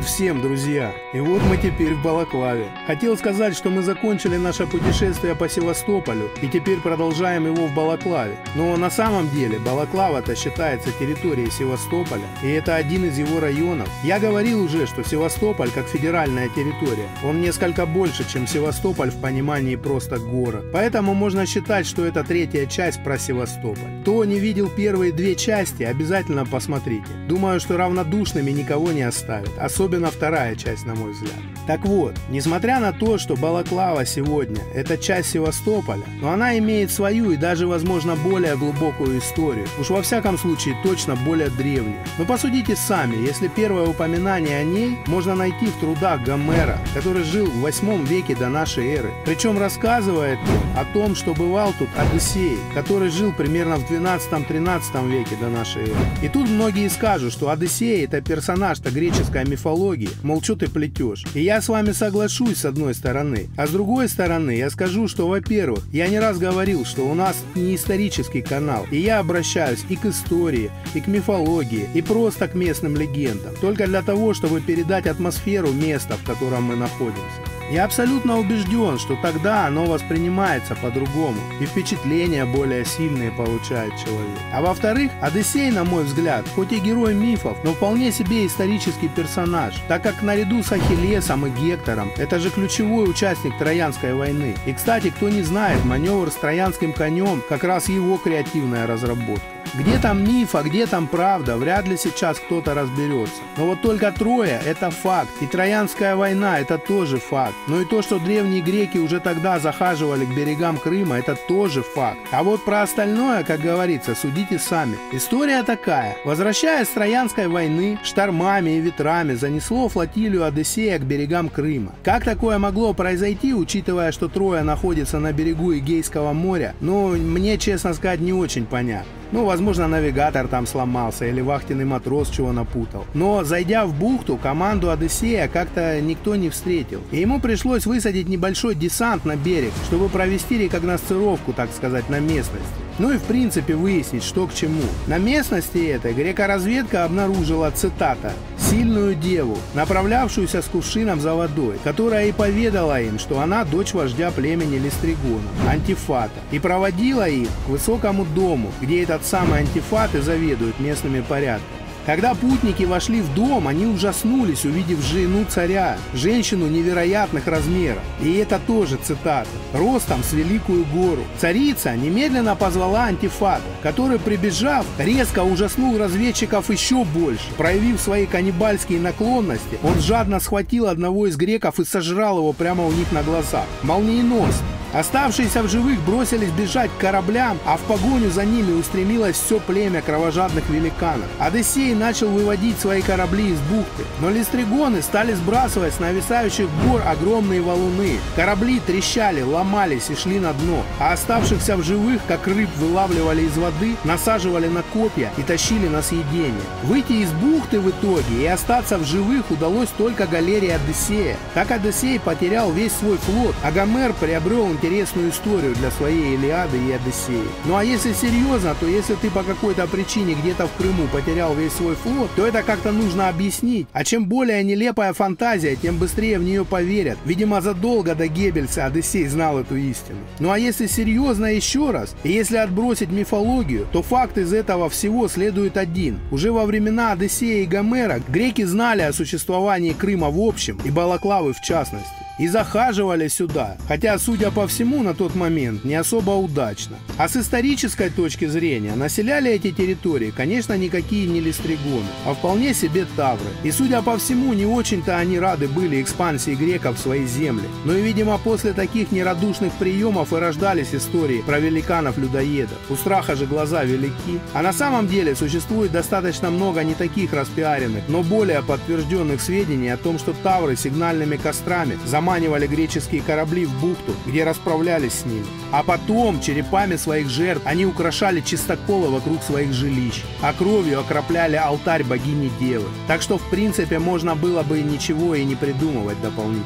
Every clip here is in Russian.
Привет всем, друзья! И вот мы теперь в Балаклаве. Хотел сказать, что мы закончили наше путешествие по Севастополю и теперь продолжаем его в Балаклаве. Но на самом деле Балаклава-то считается территорией Севастополя, и это один из его районов. Я говорил уже, что Севастополь как федеральная территория, он несколько больше, чем Севастополь в понимании просто город. Поэтому можно считать, что это третья часть про Севастополь. Кто не видел первые две части, обязательно посмотрите. Думаю, что равнодушными никого не оставит. Особенно вторая часть, на мой взгляд. Так вот, несмотря на то, что Балаклава сегодня – это часть Севастополя, но она имеет свою и даже, возможно, более глубокую историю. Уж во всяком случае, точно более древнюю. Но посудите сами, если первое упоминание о ней можно найти в трудах Гомера, который жил в 8 веке до нашей эры. Причем рассказывает он о том, что бывал тут Одиссей, который жил примерно в 12-13 веке до нашей эры. И тут многие скажут, что Одиссей – это персонаж-то греческой мифологии, мол, что ты плетешь. И я с вами соглашусь с одной стороны. А с другой стороны, я скажу, что, во-первых, я не раз говорил, что у нас не исторический канал, и я обращаюсь и к истории, и к мифологии, и просто к местным легендам, только для того, чтобы передать атмосферу места, в котором мы находимся. Я абсолютно убежден, что тогда оно воспринимается по-другому, и впечатления более сильные получает человек. А во-вторых, Одиссей, на мой взгляд, хоть и герой мифов, но вполне себе исторический персонаж, так как наряду с Ахиллесом и Гектором, это же ключевой участник Троянской войны. И, кстати, кто не знает, маневр с троянским конем как раз его креативная разработка. Где там миф, а где там правда, вряд ли сейчас кто-то разберется. Но вот только Троя – это факт, и Троянская война – это тоже факт. Но и то, что древние греки уже тогда захаживали к берегам Крыма – это тоже факт. А вот про остальное, как говорится, судите сами. История такая. Возвращаясь с Троянской войны, штормами и ветрами занесло флотилию Одиссея к берегам Крыма. Как такое могло произойти, учитывая, что Троя находится на берегу Эгейского моря, мне, честно сказать, не очень понятно. Возможно, навигатор там сломался или вахтенный матрос чего напутал. Но, зайдя в бухту, команду Одиссея как-то никто не встретил. И ему пришлось высадить небольшой десант на берег, чтобы провести рекогносцировку, так сказать, на местности. И в принципе выяснить, что к чему. На местности этой грекоразведка обнаружила, цитата, «сильную деву, направлявшуюся с кувшином за водой, которая и поведала им, что она дочь вождя племени Листригона, Антифата, и проводила их к высокому дому, где этот самый Антифат и заведует местными порядками». Когда путники вошли в дом, они ужаснулись, увидев жену царя, женщину невероятных размеров. И это тоже цитата. «Ростом с великую гору». Царица немедленно позвала Антифата, который, прибежав, резко ужаснул разведчиков еще больше. Проявив свои каннибальские наклонности, он жадно схватил одного из греков и сожрал его прямо у них на глазах. Молниеносно. Оставшиеся в живых бросились бежать к кораблям, а в погоню за ними устремилось все племя кровожадных великанов. Одиссей начал выводить свои корабли из бухты, но листригоны стали сбрасывать с нависающих гор огромные валуны. Корабли трещали, ломались и шли на дно, а оставшихся в живых, как рыб, вылавливали из воды, насаживали на копья и тащили на съедение. Выйти из бухты в итоге и остаться в живых удалось только галерии Одиссея. Так Одиссей потерял весь свой флот, а Гомер приобрел интересную историю для своей Илиады и Одиссеи. А если серьезно, то если ты по какой-то причине где-то в Крыму потерял весь свой флот, то это как-то нужно объяснить. А чем более нелепая фантазия, тем быстрее в нее поверят. Видимо, задолго до Геббельса Одиссей знал эту истину. А если серьезно еще раз, и если отбросить мифологию, то факт из этого всего следует один. Уже во времена Одиссея и Гомера греки знали о существовании Крыма в общем и Балаклавы в частности. И захаживали сюда, хотя, судя по всему, на тот момент не особо удачно. А с исторической точки зрения населяли эти территории, конечно, никакие не листригоны, а вполне себе тавры. И, судя по всему, не очень-то они рады были экспансии греков в свои земли. Но и, видимо, после таких нерадушных приемов и рождались истории про великанов-людоедов. У страха же глаза велики. А на самом деле существует достаточно много не таких распиаренных, но более подтвержденных сведений о том, что тавры сигнальными кострами заманивали греческие корабли в бухту, где расправлялись с ними. А потом черепами своих жертв они украшали чистоколы вокруг своих жилищ, а кровью окропляли алтарь богини Девы. Так что в принципе можно было бы ничего и не придумывать дополнительно.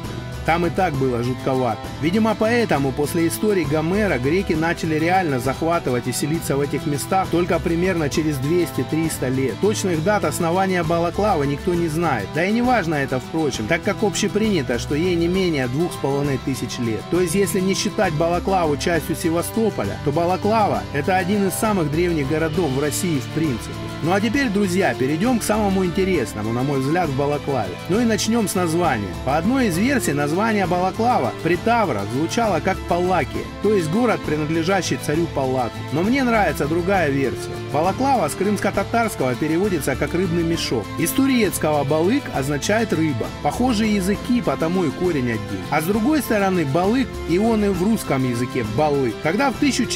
Там и так было жутковато. Видимо, поэтому после истории Гомера греки начали реально захватывать и селиться в этих местах только примерно через 200-300 лет. Точных дат основания Балаклавы никто не знает. Да и не важно это, впрочем, так как общепринято, что ей не менее 2500 лет. То есть, если не считать Балаклаву частью Севастополя, то Балаклава – это один из самых древних городов в России в принципе. Ну а теперь, друзья, перейдем к самому интересному, на мой взгляд, в Балаклаве. Ну и начнем с названия. По одной из версий, название Балаклава при Таврах звучало как Паллакия, то есть город, принадлежащий царю Паллаку. Но мне нравится другая версия. Балаклава с крымско-татарского переводится как рыбный мешок. Из турецкого балык означает рыба. Похожие языки, потому и корень один. А с другой стороны, балык, и он и в русском языке балык. Когда в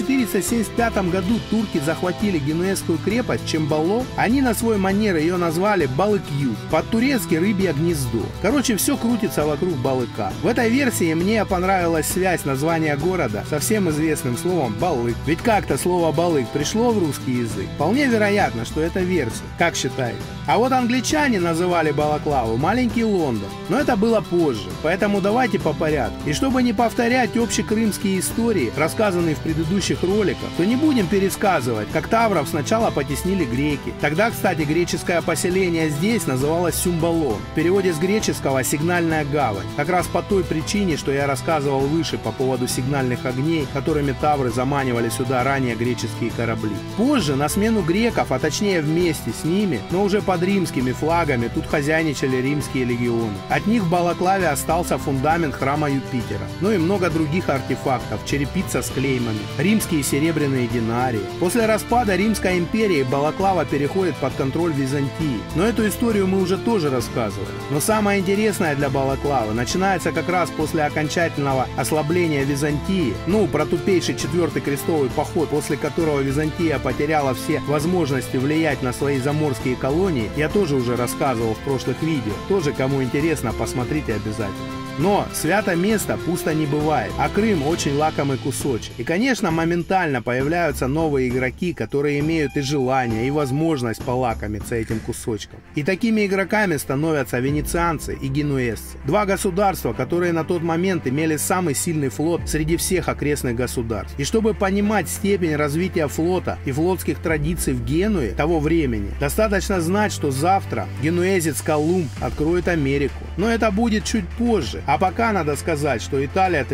1475 году турки захватили генуэзскую крепость Чембало, они на свой манер ее назвали Балык-Юг, по-турецки рыбье гнездо. Короче, все крутится вокруг балыка. В этой версии мне понравилась связь названия города со всем известным словом балык. Ведь как-то слово балык пришло в русский язык. Вполне вероятно, что это версия. Как считаете? А вот англичане называли Балаклаву маленький Лондон. Но это было позже, поэтому давайте по порядку. И чтобы не повторять общекрымские истории, рассказанные в предыдущих роликах, то не будем пересказывать, как тавров сначала потеснили греки. Тогда, кстати, греческое поселение здесь называлось Сюмбалон. В переводе с греческого «сигнальная гавань». Как раз по той причине, что я рассказывал выше по поводу сигнальных огней, которыми тавры заманивали сюда ранее греческие корабли. Позже на смену греков, а точнее вместе с ними, но уже под римскими флагами, тут хозяйничали римские легионы. От них в Балаклаве остался фундамент храма Юпитера. Ну и много других артефактов, черепица с клеймами, римские серебряные динарии. После распада Римской империи Балаклава переходит под контроль Византии. Но эту историю мы уже тоже рассказывали. Но самое интересное для Балаклавы начинается как раз после окончательного ослабления Византии. Ну, про тупейший 4-й крестовый поход, после которого Византия потеряла все возможности влиять на свои заморские колонии, я тоже уже рассказывал в прошлых видео. Тоже, кому интересно, посмотрите обязательно. Но свято место пусто не бывает, а Крым очень лакомый кусочек. И, конечно, моментально появляются новые игроки, которые имеют и желание, и возможность полакомиться этим кусочком. И такими игроками становятся венецианцы и генуэзцы. Два государства, которые на тот момент имели самый сильный флот среди всех окрестных государств. И чтобы понимать степень развития флота и флотских традиций в Генуе того времени, достаточно знать, что завтра генуэзец Колумб откроет Америку. Но это будет чуть позже. А пока надо сказать, что Италия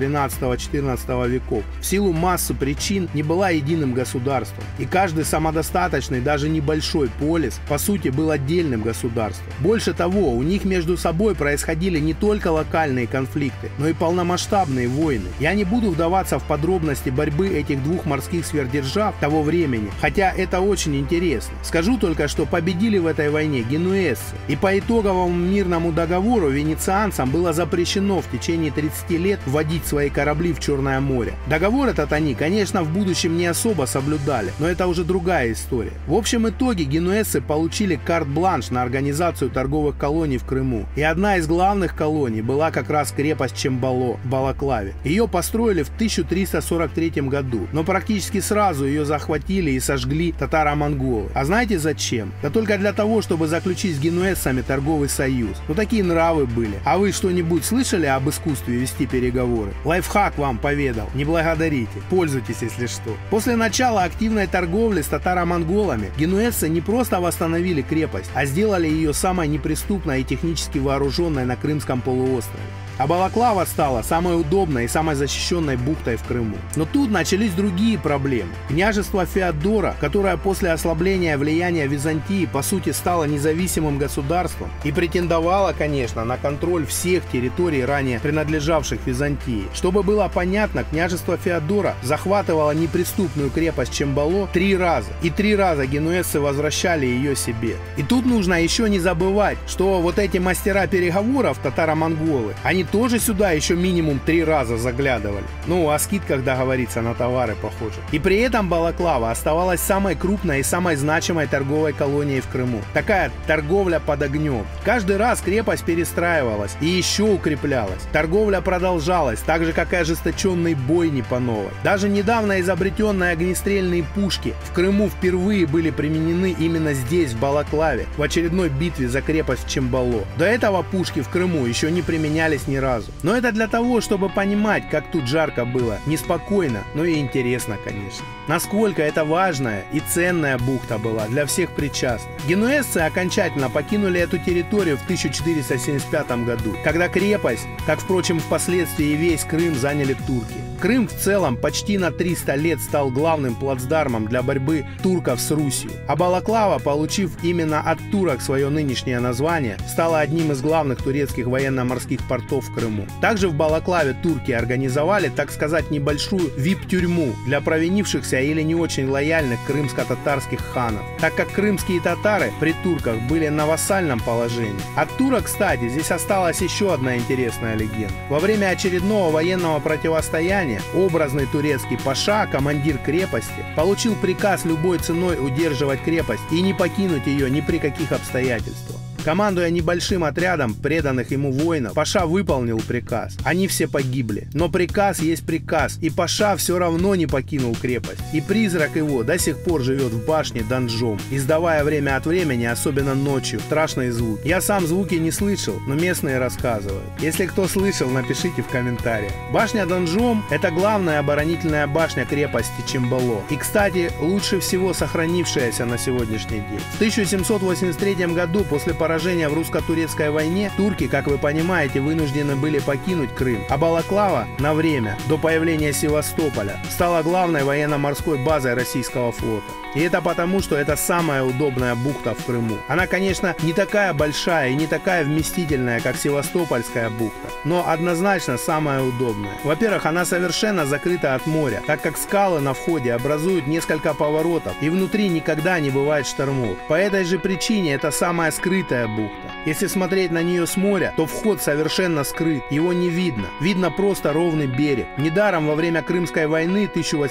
13-14 веков в силу массы причин не была единым государством. И каждый самодостаточный, даже небольшой полис, по сути, был отдельным государством. Больше того, у них между собой происходили не только локальные конфликты, но и полномасштабные войны. Я не буду вдаваться в подробности борьбы этих двух морских сверхдержав того времени, хотя это очень интересно. Скажу только, что победили в этой войне генуэзцы. И по итоговому мирному договору венецианцам было запрещено в течение 30 лет вводить свои корабли в Черное море. Договор этот они, конечно, в будущем не особо соблюдали, но это уже другая история. В общем итоге генуэзцы получили карт-бланш на организацию торговых колоний в Крыму. И одна из главных колоний была как раз крепость Чембало в Балаклаве. Ее построили в 1343 году, но практически сразу ее захватили и сожгли татаро-монголы. А знаете зачем? Да только для того, чтобы заключить с генуэзцами торговый союз. Ну такие нравы были. А вы что-нибудь слышали об искусстве вести переговоры? Лайфхак вам поведал, не благодарите, пользуйтесь если что. После начала активной торговли с татаро-монголами генуэзцы не просто восстановили крепость, а сделали ее самой неприступной и технически вооруженной на Крымском полуострове. А Балаклава стала самой удобной и самой защищенной бухтой в Крыму. Но тут начались другие проблемы. Княжество Феодора, которое после ослабления влияния Византии по сути стало независимым государством и претендовало, конечно, на контроль всех территорий, ранее принадлежавших Византии. Чтобы было понятно, княжество Феодора захватывало неприступную крепость Чембало 3 раза. И 3 раза генуэзцы возвращали ее себе. И тут нужно еще не забывать, что вот эти мастера переговоров, татаро-монголы, они тоже сюда еще минимум 3 раза заглядывали. Ну, о скидках договориться на товары, похоже. И при этом Балаклава оставалась самой крупной и самой значимой торговой колонией в Крыму. Такая торговля под огнем. Каждый раз крепость перестраивалась и еще укреплялась. Торговля продолжалась, так же как и ожесточенные бойни по новой. Даже недавно изобретенные огнестрельные пушки в Крыму впервые были применены именно здесь, в Балаклаве, в очередной битве за крепость в Чембало. До этого пушки в Крыму еще не применялись ни разу. Но это для того, чтобы понимать, как тут жарко было, неспокойно, но и интересно, конечно. Насколько это важная и ценная бухта была для всех причастных. Генуэзцы окончательно покинули эту территорию в 1475 году, когда крепость, как, впрочем, впоследствии и весь Крым, заняли турки. Крым в целом почти на 300 лет стал главным плацдармом для борьбы турков с Русью, а Балаклава, получив именно от турок свое нынешнее название, стала одним из главных турецких военно-морских портов в Крыму. Также в Балаклаве турки организовали, так сказать, небольшую вип-тюрьму для провинившихся или не очень лояльных крымско-татарских ханов, так как крымские татары при турках были на вассальном положении. От турок, кстати, здесь осталась еще одна интересная легенда. Во время очередного военного противостояния образный турецкий паша, командир крепости, получил приказ любой ценой удерживать крепость и не покинуть ее ни при каких обстоятельствах. Командуя небольшим отрядом преданных ему воинов, паша выполнил приказ. Они все погибли. Но приказ есть приказ, и паша все равно не покинул крепость. И призрак его до сих пор живет в башне Данжом, издавая время от времени, особенно ночью, страшные звуки. Я сам звуки не слышал, но местные рассказывают. Если кто слышал, напишите в комментариях. Башня Данжом – это главная оборонительная башня крепости Чимбало. И, кстати, лучше всего сохранившаяся на сегодняшний день. В 1783 году, после поражения в русско-турецкой войне, турки, как вы понимаете, вынуждены были покинуть Крым, а Балаклава на время, до появления Севастополя, стала главной военно-морской базой российского флота. И это потому, что это самая удобная бухта в Крыму. Она, конечно, не такая большая и не такая вместительная, как Севастопольская бухта, но однозначно самая удобная. Во-первых, она совершенно закрыта от моря, так как скалы на входе образуют несколько поворотов, и внутри никогда не бывает штормов. По этой же причине это самая скрытая бухта. Если смотреть на нее с моря, то вход совершенно скрыт, его не видно. Видно просто ровный берег. Недаром во время Крымской войны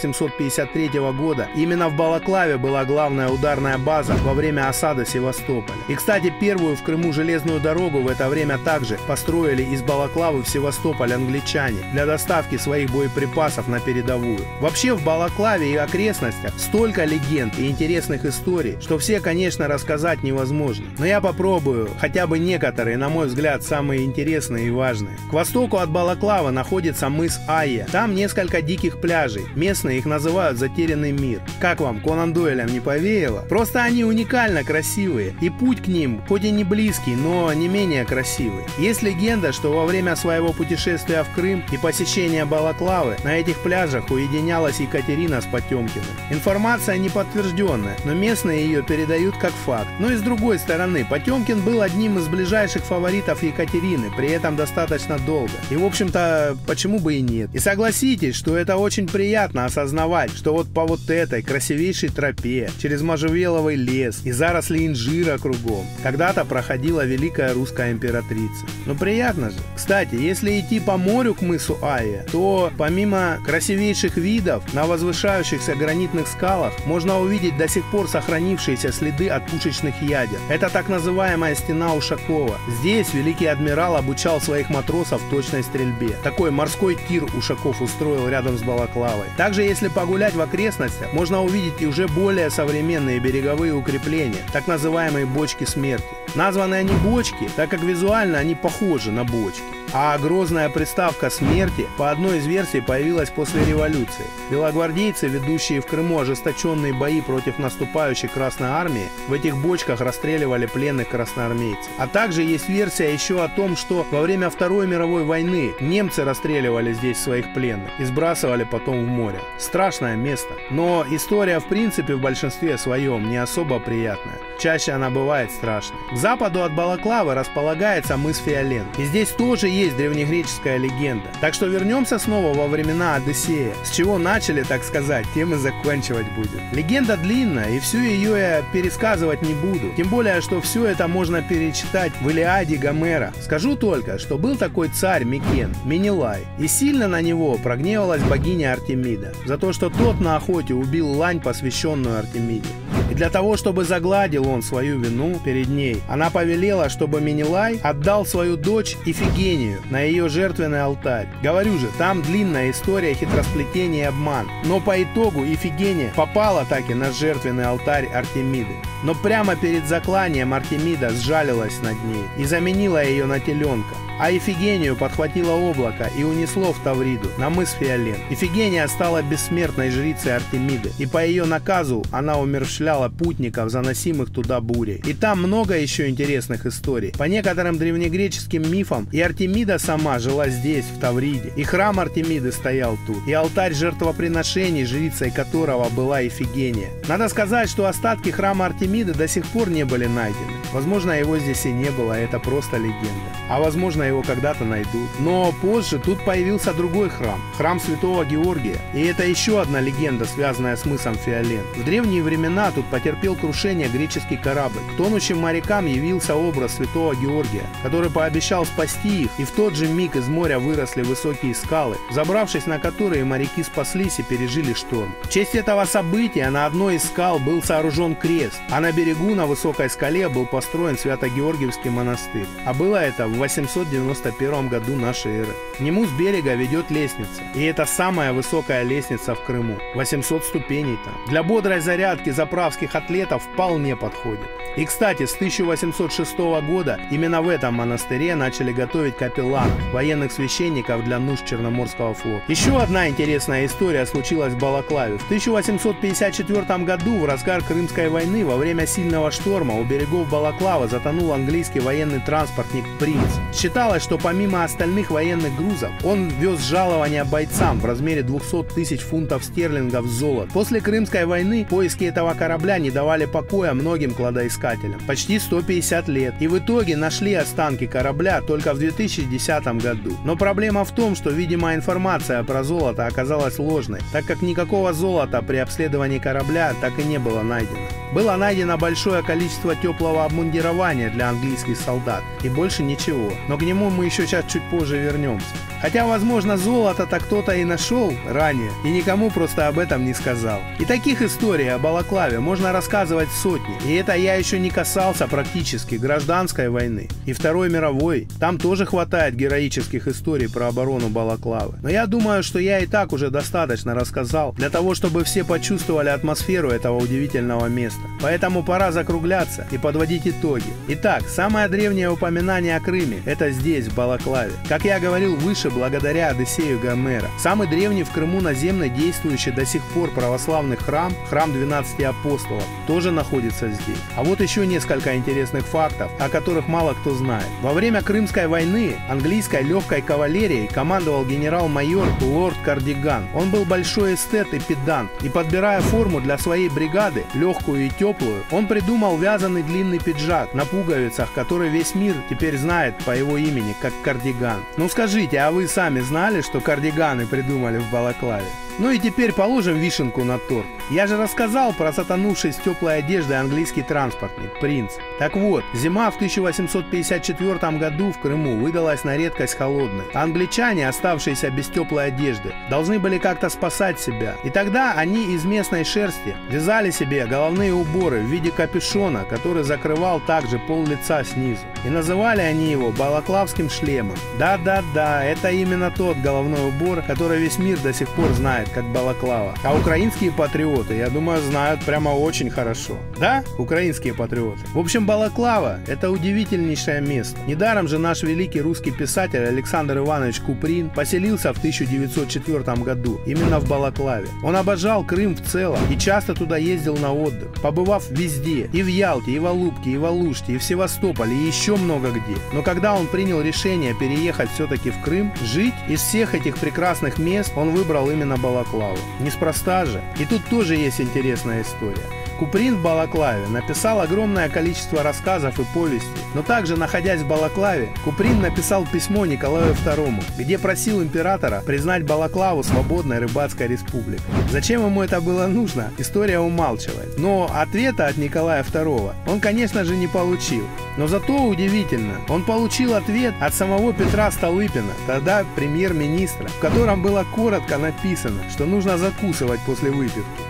1853 года именно в Балаклаве была главная ударная база во время осады Севастополя. И, кстати, первую в Крыму железную дорогу в это время также построили из Балаклавы в Севастополь англичане для доставки своих боеприпасов на передовую. Вообще в Балаклаве и окрестностях столько легенд и интересных историй, что все, конечно, рассказать невозможно. Но я попробую хотя бы некоторые, на мой взгляд, самые интересные и важные. К востоку от Балаклавы находится мыс Айя. Там несколько диких пляжей. Местные их называют «Затерянный мир». Как вам, Конан Дойлям не повеяло? Просто они уникально красивые. И путь к ним, хоть и не близкий, но не менее красивый. Есть легенда, что во время своего путешествия в Крым и посещения Балаклавы на этих пляжах уединялась Екатерина с Потемкиным. Информация не подтвержденная, но местные ее передают как факт. Но и с другой стороны, Потемкин был одним из ближайших фаворитов Екатерины, при этом достаточно долго. И, в общем-то, почему бы и нет. И согласитесь, что это очень приятно осознавать, что вот по вот этой красивейшей тропе, через можжевеловый лес и заросли инжира кругом, когда-то проходила великая русская императрица. Ну приятно же. Кстати, если идти по морю к мысу Айя, то помимо красивейших видов, на возвышающихся гранитных скалах можно увидеть до сих пор сохранившиеся следы от пушечных ядер. Это так называемая стена Ушакова. Здесь великий адмирал обучал своих матросов точной стрельбе. Такой морской тир Ушаков устроил рядом с Балаклавой. Также, если погулять в окрестностях, можно увидеть и уже более современные береговые укрепления, так называемые бочки смерти. Названы они бочки, так как визуально они похожи на бочки. А грозная приставка смерти по одной из версий появилась после революции. Белогвардейцы, ведущие в Крыму ожесточенные бои против наступающей Красной Армии, в этих бочках расстреливали пленных красноармейцев. А также есть версия еще о том, что во время Второй мировой войны немцы расстреливали здесь своих пленных и сбрасывали потом в море. Страшное место. Но история в принципе в большинстве своем не особо приятная. Чаще она бывает страшной. К западу от Балаклавы располагается мыс Фиолен. И здесь тоже есть древнегреческая легенда. Так что вернемся снова во времена Одиссея. С чего начали, так сказать, тем и заканчивать будем. Легенда длинная, и всю ее я пересказывать не буду. Тем более, что все это можно перечитать в Илиаде Гомера. Скажу только, что был такой царь Микен, Менелай, и сильно на него прогневалась богиня Артемида за то, что тот на охоте убил лань, посвященную Артемиде. И для того, чтобы загладил он свою вину перед ней, она повелела, чтобы Менелай отдал свою дочь Ифигению на ее жертвенный алтарь. Говорю же, там длинная история хитросплетения и обман. Но по итогу Ифигения попала таки на жертвенный алтарь Артемиды. Но прямо перед закланием Артемида сжалилась над ней и заменила ее на теленка. А Ифигению подхватило облако и унесло в Тавриду, на мыс Фиолен. Ифигения стала бессмертной жрицей Артемиды, и по ее наказу она умерщвляла путников, заносимых туда бурей. И там много еще интересных историй. По некоторым древнегреческим мифам, и Артемида сама жила здесь, в Тавриде, и храм Артемиды стоял тут, и алтарь жертвоприношений, жрицей которого была Ифигения. Надо сказать, что остатки храма Артемиды до сих пор не были найдены. Возможно, его здесь и не было, это просто легенда. А возможно, его когда-то найдут. Но позже тут появился другой храм, храм Святого Георгия. И это еще одна легенда, связанная с мысом Фиолен. В древние времена тут потерпел крушение греческий корабль. К тонущим морякам явился образ Святого Георгия, который пообещал спасти их, и в тот же миг из моря выросли высокие скалы, забравшись на которые моряки спаслись и пережили шторм. В честь этого события на одной из скал был сооружен крест, а на берегу на высокой скале был построен Свято-Георгиевский монастырь. А было это в 891 году нашей эры. К нему с берега ведет лестница. И это самая высокая лестница в Крыму. 800 ступеней там. Для бодрой зарядки заправских атлетов вполне подходит. И, кстати, с 1806 года именно в этом монастыре начали готовить капелланов, военных священников для нужд Черноморского флота. Еще одна интересная история случилась в Балаклаве. В 1854 году, в разгар Крымской войны, во время сильного шторма у берегов Балаклавы затонул английский военный транспортник «Принц». Считалось, что помимо остальных военных грузов, он вез жалования бойцам в размере 200 тысяч фунтов стерлингов золота. После Крымской войны поиски этого корабля не давали покоя многим кладоискателям. Почти 150 лет. И в итоге нашли останки корабля только в 2010 году. Но проблема в том, что, видимо, информация про золото оказалась ложной, так как никакого золота при обследовании корабля так и не было найдено. Было найдено большое количество теплого обмундирования для английских солдат и больше ничего. Но к нему мы еще сейчас чуть позже вернемся. Хотя, возможно, золото-то кто-то и нашел ранее, и никому просто об этом не сказал. И таких историй о Балаклаве можно рассказывать сотни. И это я еще не касался практически гражданской войны и Второй мировой. Там тоже хватает героических историй про оборону Балаклавы. Но я думаю, что я и так уже достаточно рассказал для того, чтобы все почувствовали атмосферу этого удивительного места. Поэтому пора закругляться и подводить итоги. Итак, самое древнее упоминание о Крыме – это здесь, в Балаклаве. Как я говорил выше, благодаря Одиссею Гомера. Самый древний в Крыму наземный, действующий до сих пор православный храм, храм 12 апостолов, тоже находится здесь. А вот еще несколько интересных фактов, о которых мало кто знает. Во время Крымской войны английской легкой кавалерией командовал генерал-майор лорд Кардиган. Он был большой эстет и педант, и подбирая форму для своей бригады, легкую и теплую, он придумал вязаный длинный пиджак на пуговицах, который весь мир теперь знает по его имени как кардиган. Ну скажите, а вы сами знали, что кардиганы придумали в Балаклаве? Ну и теперь положим вишенку на торт. Я же рассказал про затонувший с теплой одеждой английский транспортник «Принц». Так вот, зима в 1854 году в Крыму выдалась на редкость холодной. А англичане, оставшиеся без теплой одежды, должны были как-то спасать себя. И тогда они из местной шерсти вязали себе головные уборы в виде капюшона, который закрывал также пол лица снизу. И называли они его балаклавским шлемом. Да-да-да, это именно тот головной убор, который весь мир до сих пор знает как балаклава. А украинские патриоты, я думаю, знают прямо очень хорошо. Да, украинские патриоты? В общем, Балаклава – это удивительнейшее место. Недаром же наш великий русский писатель Александр Иванович Куприн поселился в 1904 году именно в Балаклаве. Он обожал Крым в целом и часто туда ездил на отдых, побывав везде, и в Ялте, и в Алупке, и в Алуште, и в Севастополе, и еще много где. Но когда он принял решение переехать все-таки в Крым, жить, из всех этих прекрасных мест он выбрал именно Балаклаву. Неспроста же. И тут тоже есть интересная история. Куприн в Балаклаве написал огромное количество рассказов и повестей, но также, находясь в Балаклаве, Куприн написал письмо Николаю II, где просил императора признать Балаклаву свободной рыбацкой республикой. Зачем ему это было нужно, история умалчивает. Но ответа от Николая II он, конечно же, не получил. Но зато удивительно, он получил ответ от самого Петра Столыпина, тогда премьер-министра, в котором было коротко написано, что нужно закусывать после выпивки.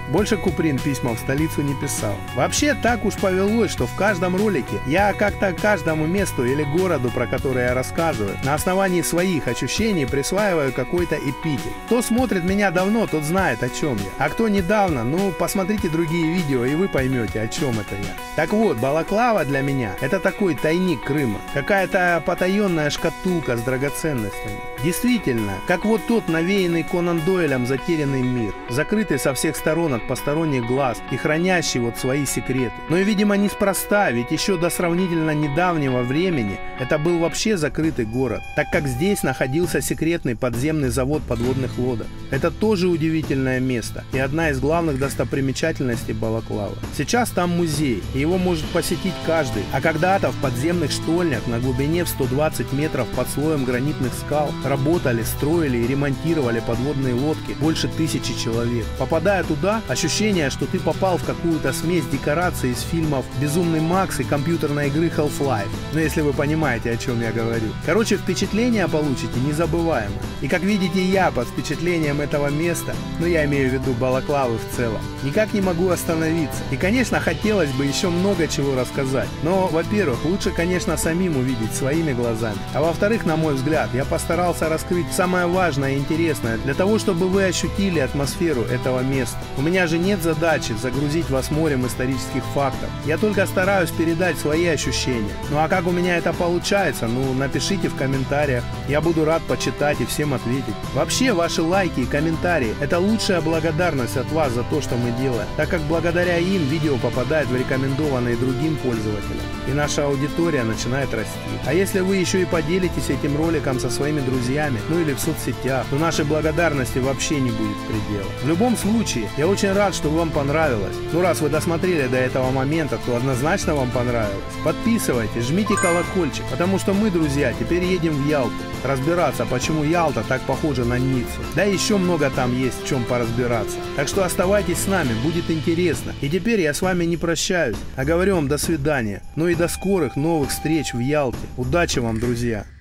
Больше Куприн письма в столицу не писал. Вообще так уж повелось, что в каждом ролике я как-то каждому месту или городу, про который я рассказываю, на основании своих ощущений присваиваю какой-то эпитет. Кто смотрит меня давно, тот знает, о чем я. А кто недавно, ну посмотрите другие видео, и вы поймете, о чем это я. Так вот, Балаклава для меня это такой тайник Крыма. Какая-то потаенная шкатулка с драгоценностями. Действительно, как вот тот навеянный Конан Дойлем затерянный мир, закрытый со всех сторон от посторонних глаз и хранящий вот свои секреты. Но и, видимо, неспроста, ведь еще до сравнительно недавнего времени это был вообще закрытый город, так как здесь находился секретный подземный завод подводных лодок. Это тоже удивительное место и одна из главных достопримечательностей Балаклавы. Сейчас там музей, и его может посетить каждый, а когда-то в подземных штольнях на глубине в 120 метров под слоем гранитных скал работали, строили и ремонтировали подводные лодки больше 1000 человек. Попадая туда, ощущение, что ты попал в какую-то смесь декораций из фильмов «Безумный Макс» и компьютерной игры Half-Life. Ну, если вы понимаете, о чем я говорю. Короче, впечатление получите незабываемое. И как видите, я под впечатлением этого места, ну, я имею в виду Балаклавы в целом, никак не могу остановиться. И, конечно, хотелось бы еще много чего рассказать. Но, во-первых, лучше, конечно, самим увидеть своими глазами. А во-вторых, на мой взгляд, я постарался раскрыть самое важное и интересное для того, чтобы вы ощутили атмосферу этого места. У меня же нет задачи загрузить вас морем исторических фактов. Я только стараюсь передать свои ощущения. Ну а как у меня это получается, ну напишите в комментариях. Я буду рад почитать и всем ответить. Вообще, ваши лайки и комментарии – это лучшая благодарность от вас за то, что мы делаем, так как благодаря им видео попадает в рекомендованные другим пользователям. И наша аудитория начинает расти. А если вы еще и поделитесь этим роликом со своими друзьями, ну или в соцсетях, то нашей благодарности вообще не будет предела. В любом случае, я очень рад, что вам понравилось. Ну раз вы досмотрели до этого момента, то однозначно вам понравилось. Подписывайтесь, жмите колокольчик, потому что мы, друзья, теперь едем в Ялту. Разбираться, почему Ялта так похожа на Ниццу. Да и еще много там есть в чем поразбираться. Так что оставайтесь с нами, будет интересно. И теперь я с вами не прощаюсь, а говорю вам до свидания. Ну и до скорых новых встреч в Ялте. Удачи вам, друзья!